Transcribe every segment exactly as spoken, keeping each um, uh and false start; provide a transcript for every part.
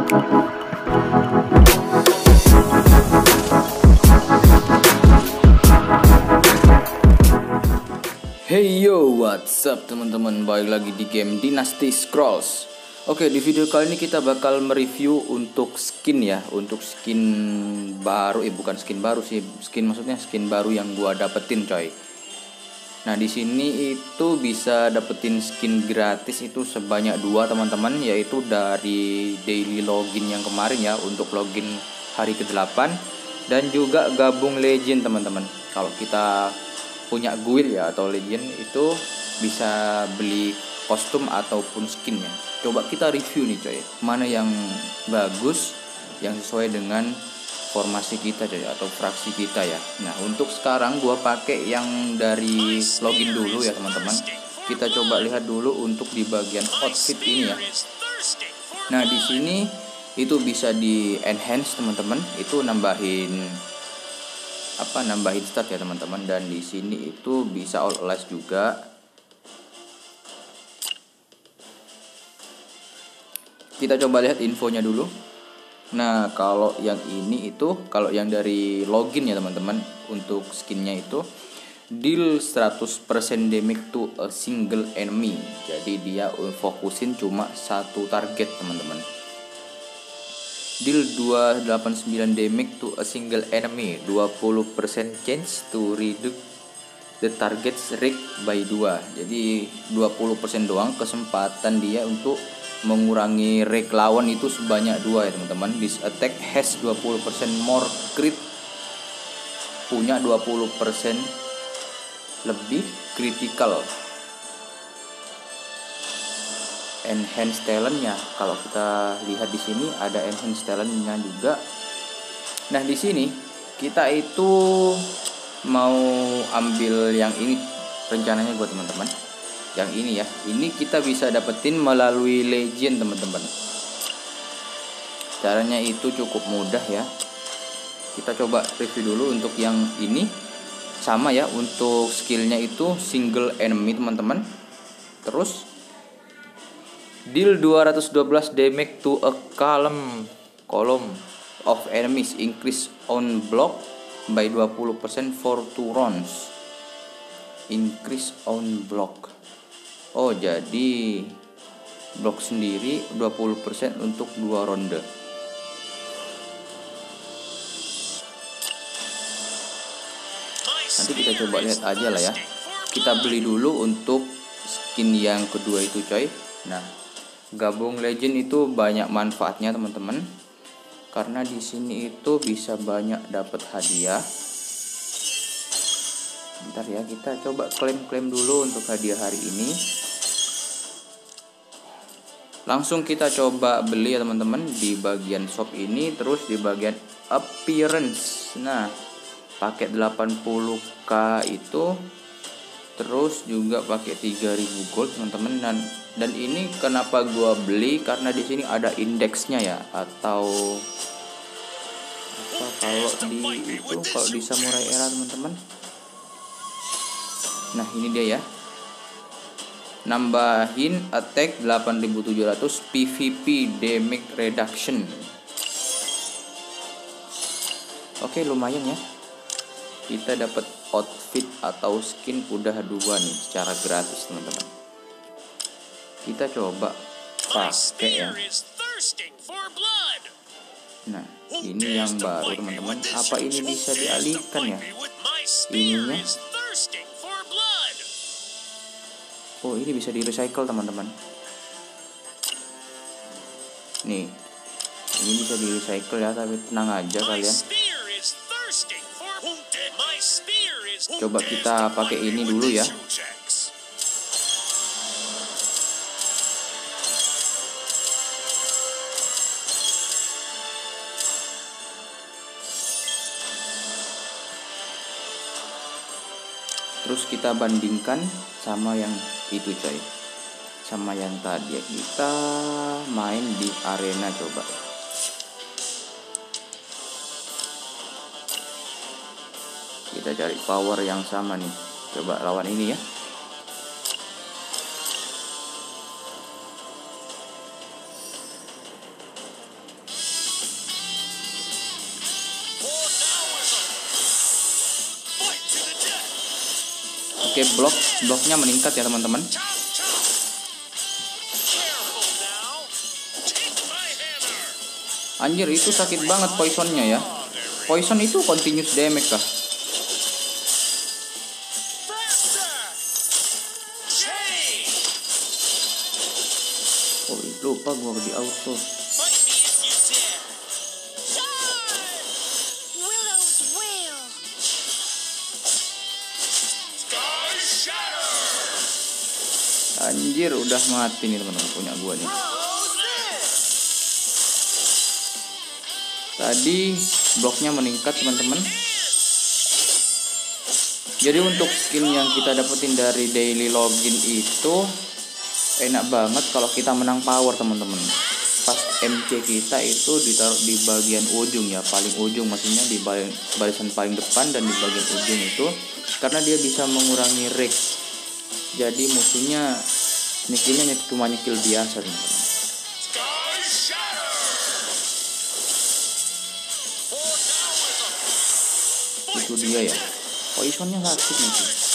Hey yo, what's up teman-teman, balik lagi di game Dynasty Scrolls. Oke, di video kali ini kita bakal mereview untuk skin ya, untuk skin baru, eh bukan skin baru sih, skin maksudnya skin baru yang gua dapetin coy. Nah di sini itu bisa dapetin skin gratis itu sebanyak dua teman-teman, yaitu dari daily login yang kemarin ya, untuk login hari kedelapan, dan juga gabung legend teman-teman. Kalau kita punya guild ya atau legend itu bisa beli kostum ataupun skinnya. Coba kita review nih coy, mana yang bagus, yang sesuai dengan formasi kita coy atau fraksi kita ya. Nah untuk sekarang gua pakai yang dari login dulu ya teman-teman. Kita coba lihat dulu untuk di bagian outfit ini ya. Nah di sini itu bisa di enhance teman-teman, itu nambahin apa nambahin stat ya teman-teman, dan di sini itu bisa all alive juga. Kita coba lihat infonya dulu. Nah kalau yang ini itu, kalau yang dari login ya teman-teman, untuk skinnya itu deal seratus persen damage to a single enemy, jadi dia fokusin cuma satu target teman-teman. Deal dua ratus delapan puluh sembilan damage to a single enemy, dua puluh persen chance to reduce the target's rate by dua. Jadi dua puluh persen doang kesempatan dia untuk mengurangi rate lawan itu sebanyak dua ya teman-teman. This attack has dua puluh persen more crit, punya dua puluh persen lebih critical. Enhance talentnya, kalau kita lihat di sini ada enhance talentnya juga. Nah di sini kita itu mau ambil yang ini rencananya buat teman-teman. Yang ini ya, ini kita bisa dapetin melalui legend teman-teman. Caranya itu cukup mudah ya. Kita coba review dulu untuk yang ini. Sama ya, untuk skillnya itu single enemy teman-teman. Terus deal dua ratus dua belas damage to a column column of enemies, increase on block by dua puluh persen for two rounds. Increase on block. Oh, jadi blok sendiri dua puluh persen untuk dua ronde. Nanti kita coba lihat aja lah ya. Kita beli dulu untuk skin yang kedua itu coy. Nah, gabung legend itu banyak manfaatnya teman-teman, karena di sini itu bisa banyak dapat hadiah. Bentar ya, kita coba klaim-klaim dulu untuk hadiah hari ini. Langsung kita coba beli ya teman-teman di bagian shop ini, terus di bagian appearance. Nah, pakai delapan puluh k itu, terus juga pakai tiga ribu gold teman-teman. Dan dan ini kenapa gua beli, karena di sini ada indeksnya ya, atau apa kalau di itu kalau di Samurai Era teman-teman. Nah ini dia ya, nambahin attack delapan ribu tujuh ratus, P V P damage reduction. Oke lumayan ya, kita dapat outfit atau skin udah dua nih secara gratis teman-teman. Kita coba pakai ya. Nah ini yang baru teman-teman. Apa ini bisa dialihkan ya ininya? Oh ini bisa di recycle teman-teman. Nih ini bisa di recycle ya, tapi tenang aja kalian. Coba kita pakai ini dulu ya. Terus kita bandingkan sama yang itu coy, sama yang tadi ya. Kita main di arena coba. Kita cari power yang sama nih. Coba lawan ini ya. Oke, blok bloknya meningkat ya teman-teman. Anjir, itu sakit banget poisonnya ya. Poison itu continuous damage kah? Oh, lupa gua di auto. Anjir, udah mati nih teman-teman punya gua nih. Tadi bloknya meningkat teman-teman. Jadi untuk skin yang kita dapetin dari daily login itu enak banget kalau kita menang power teman-teman. Pas M C kita itu ditaruh di bagian ujung ya, paling ujung, maksudnya di barisan paling depan dan di bagian ujung itu, karena dia bisa mengurangi rig. Jadi musuhnya nyekilnya cuma nyekil biasa teman-teman. Itu dia ya, poisonnya sakit nih.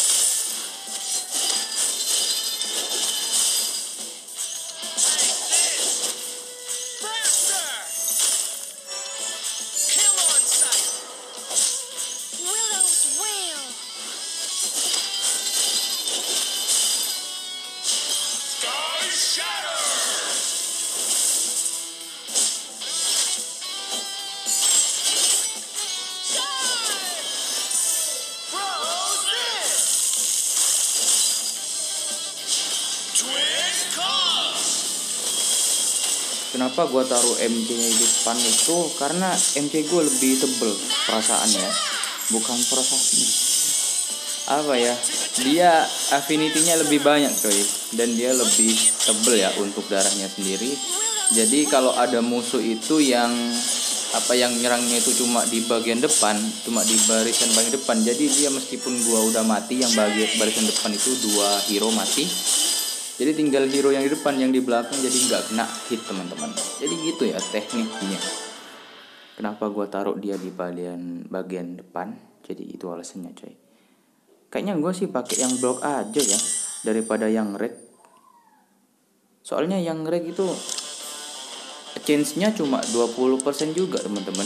Kenapa gua taruh M C-nya di depan itu? Karena M C gue lebih tebel perasaannya, bukan perasaan. Apa ya? Dia affinity-nya lebih banyak coy, dan dia lebih tebel ya untuk darahnya sendiri. Jadi kalau ada musuh itu yang apa yang nyerangnya itu cuma di bagian depan, cuma di barisan paling depan. Jadi dia meskipun gua udah mati, yang bagian barisan depan itu dua hero mati. Jadi tinggal hero yang di depan, yang di belakang jadi nggak kena hit teman-teman. Jadi gitu ya tekniknya. Kenapa gua taruh dia di bagian bagian depan? Jadi itu alasannya coy. Kayaknya gua sih pakai yang block aja ya daripada yang red. Soalnya yang red itu chance-nya cuma dua puluh persen juga teman-teman.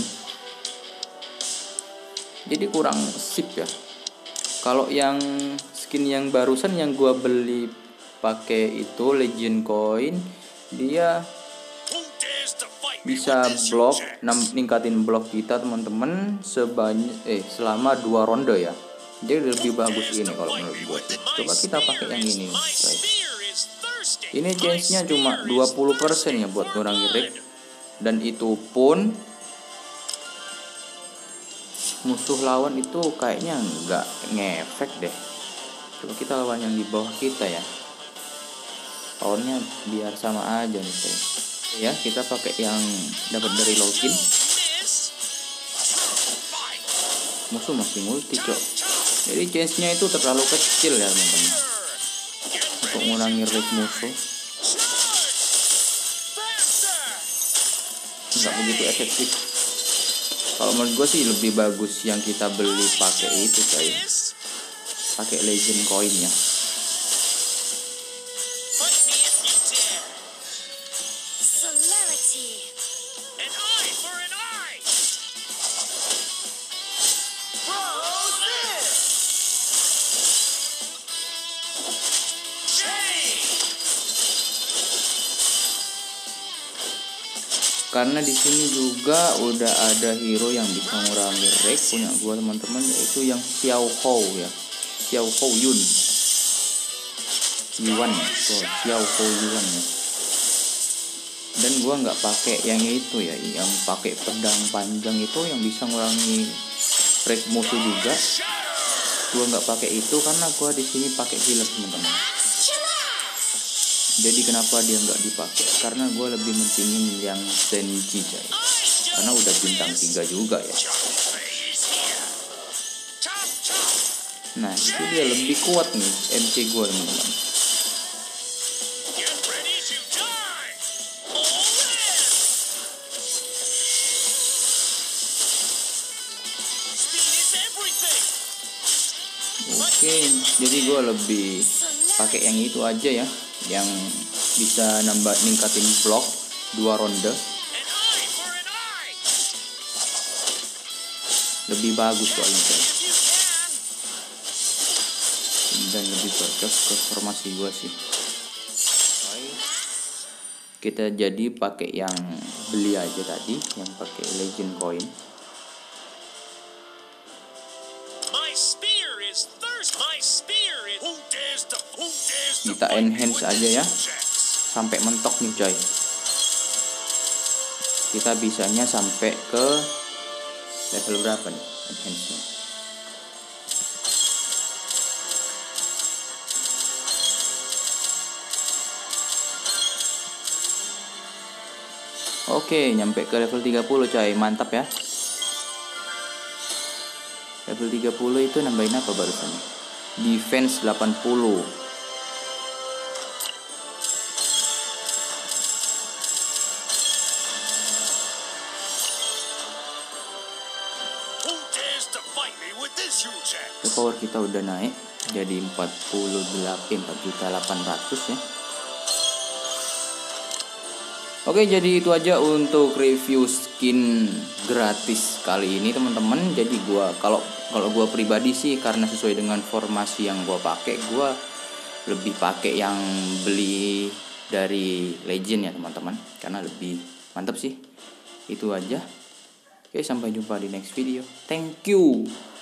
Jadi kurang sip ya. Kalau yang skin yang barusan yang gua beli pakai itu Legend Coin, dia bisa blok, ningkatin blok kita teman-teman sebanyak eh selama dua ronde ya. Jadi lebih bagus ini kalau menurut gue sih. Coba kita pakai yang ini guys. Ini chance-nya cuma dua puluh persen ya buat ngurangi rig, dan itu pun musuh lawan itu kayaknya nggak ngefek deh. Coba kita lawan yang di bawah kita ya. Powernya biar sama aja nih coy. Ya kita pakai yang dapat dari login. Musuh masih multi cok. Jadi chance-nya itu terlalu kecil ya teman-teman untuk mengurangi rate musuh. Nggak begitu efektif. Kalau menurut gue sih lebih bagus yang kita beli pakai itu coy, pakai Legend Coinnya. Karena di sini juga udah ada hero yang bisa ngurangi rate punya gua teman-teman, yaitu yang Xiao Hou ya, Xiao Hou Yun, Yuan, so, Xiao Hou Yuan ya. Dan gua nggak pakai yang itu ya, yang pakai pedang panjang itu yang bisa ngurangi rate musuh juga. Gua nggak pakai itu karena gua di sini pakai healer teman-teman. Jadi kenapa dia nggak dipakai? Karena gue lebih mentingin yang Zenji coy. Karena udah bintang tiga juga ya. Nah itu dia lebih kuat nih M C gue teman-teman. Oke, jadi gue lebih pakai yang itu aja ya, yang bisa nambah ningkatin blok dua ronde. Lebih bagus soalnya guys. Dan lebih cocok ke formasi gue sih. Kita jadi pakai yang beli aja tadi, yang pakai legend coin. Kita enhance aja ya, sampai mentok nih coy. Kita bisanya sampai ke level berapa nih enhance-nya? Oke, nyampe ke level tiga puluh coy, mantap ya. Level tiga puluh itu nambahin apa barusan? Defense delapan puluh. Power kita udah naik jadi empat puluh delapan, empat juta delapan ratus ya. Oke, jadi itu aja untuk review skin gratis kali ini teman-teman. Jadi gua kalau kalau gua pribadi sih, karena sesuai dengan formasi yang gua pakai, gua lebih pakai yang beli dari legend ya teman-teman, karena lebih mantap sih. Itu aja. Oke, sampai jumpa di next video. Thank you.